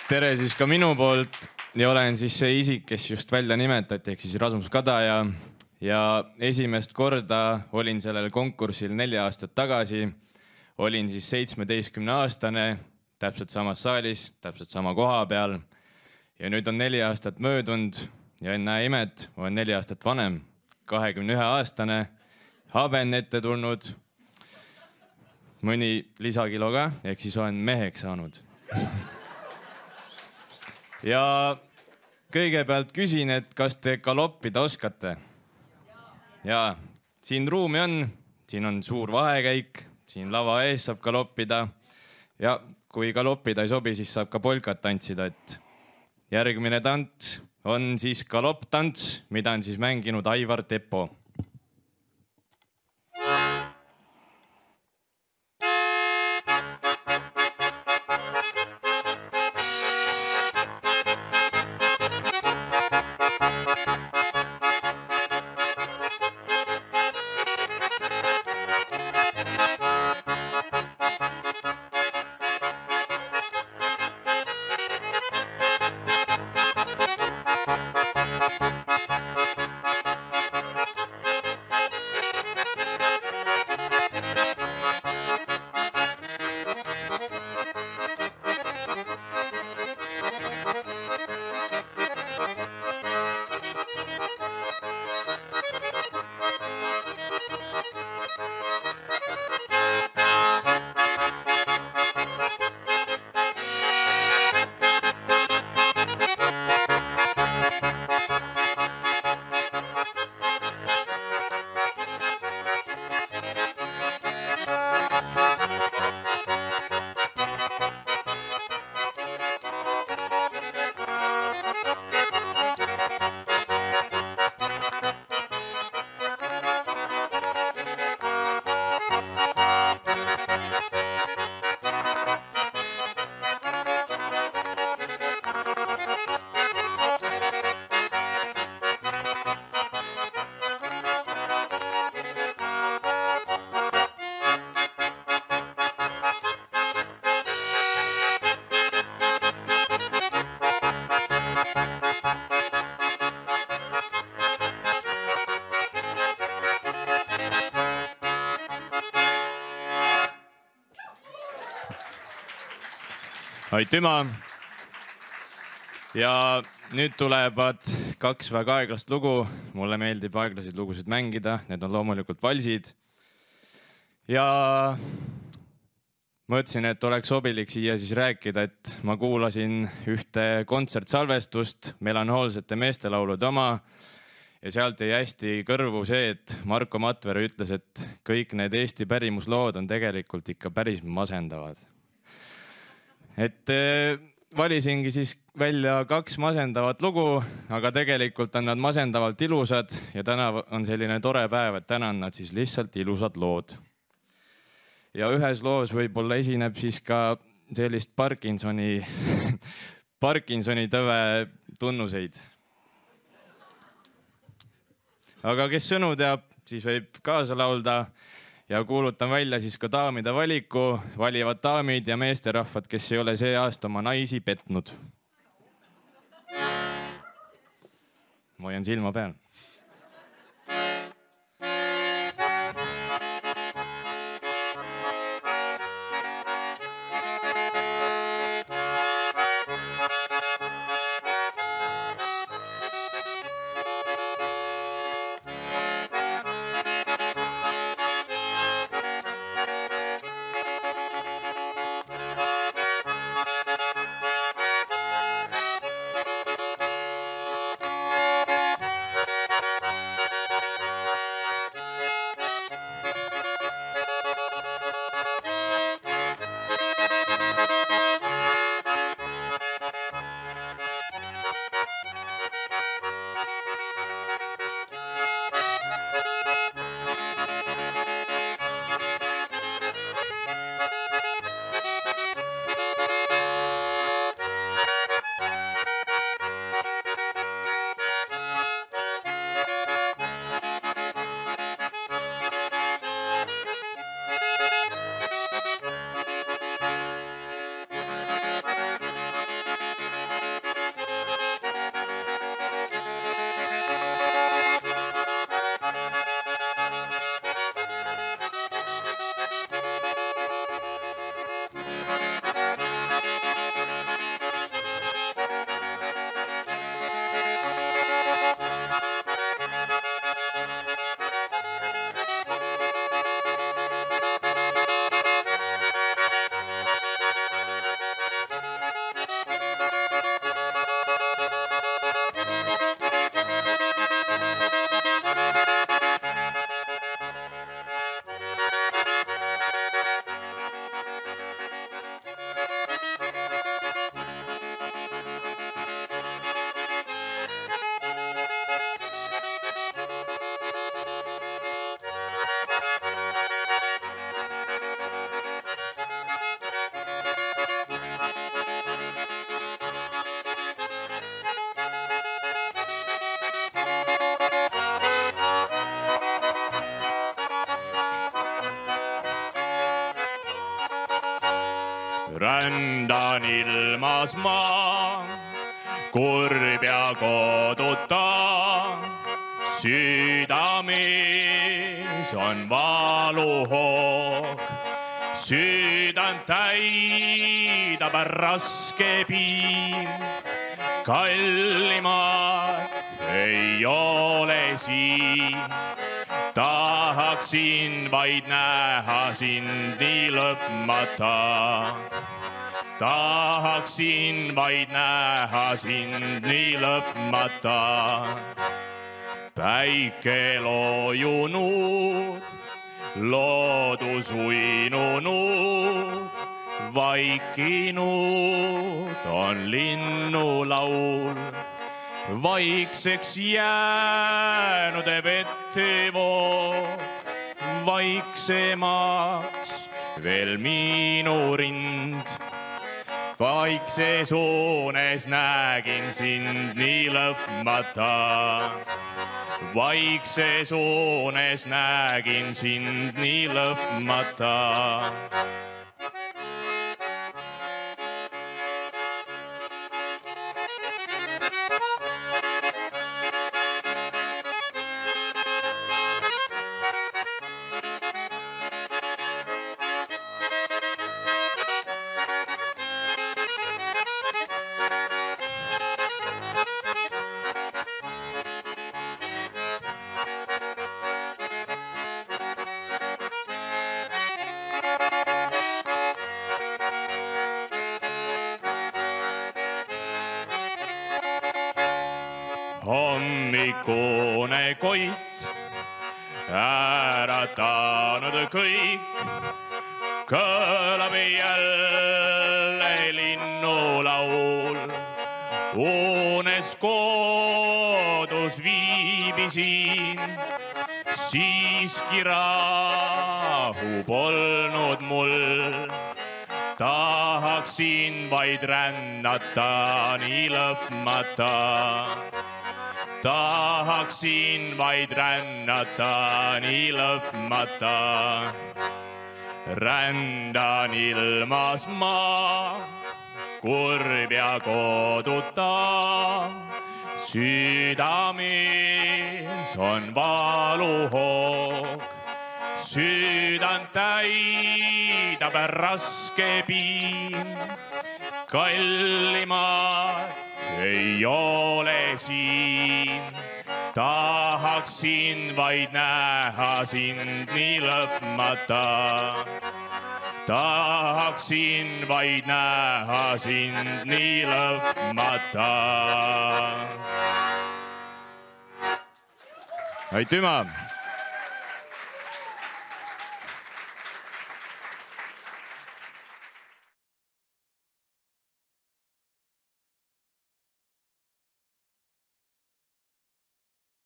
Tere siis ka minu poolt ja olen siis see isik, kes just välja nimetati, ehk siis Rasmus Kadaja. Ja esimest korda olin sellel konkursil 4 aastat tagasi. Olin siis 17-aastane, täpselt samas saalis, täpselt sama koha peal. Ja nüüd on 4 aastat möödunud ja ennäe imet, olen 4 aastat vanem, 21-aastane, haben ette tulnud, mõni lisakilo ka, ehk siis olen meheks saanud. Ja kõigepealt küsin, et kas te galoppida oskate? Ja siin ruumi on, siin on suur vahekäik, siin lava ees saab galoppida. Ja kui galoppida ei sobi, siis saab ka polkat tantsida, et järgmine tants on siis galopptants, mida on siis mänginud Aivar Tepo. Aitüma. Ja nüüd tulevad 2 väga aeglast lugu. Mulle meeldib aeglasid lugusid mängida. Need on loomulikult valsid. Ja mõtlesin, et oleks sobilik siia siis rääkida, et ma kuulasin ühte kontsertsalvestust melanhoolsete meestelaulude oma. Ja sealt jäi hästi kõrvu see, et Marko Matvere ütles, et kõik need Eesti pärimuslood on tegelikult ikka päris masendavad. Et valisingi siis välja 2 masendavat lugu, aga tegelikult on nad masendavalt ilusad ja täna on selline tore päev, et täna on nad siis lihtsalt ilusad lood. Ja ühes loos võib-olla esineb siis ka sellist Parkinsoni tõve tunnuseid. Aga kes sõnu teab, siis võib kaasa laulda. Ja kuulutan välja siis ka daamide valiku, valivad daamid ja meesterahvad, kes ei ole see aasta oma naisi petnud. Ma hoian silma peal. rändan ilmas ma, kurb ja koduta, südames on valuhoog, südant täidab raske piin, kallimat ei ole siin. Tahaksin vaid näha sind nii lõpmata. Tahaksin vaid näha sind nii lõpmata. Päike loojunud, loodus uinunud, vaikinud on linnulaul. Vaikseks jäänud vettevoog, vaiksemaks veel minu rind. Vaikses hoones nägin sind nii lõpmata. Vaikses hoones nägin sind nii lõpmata. Hommikune koit, äratanud kõik, kõlab jälle linnulaul. Unes kodus viibisin, siiski rahu polnud mul. Tahaksin vaid rännata nii lõpmata. Tahaksin vaid rännata nii lõpmata. Rändan ilmas ma, kurb ja koduta. Südames on valuhoog, südant täidab raske piin. Kallimat ei ole siin. Tahaksin vaid näha sind nii lõpmata. Tahaksin vaid näha sind nii lõpmata. Aitüma!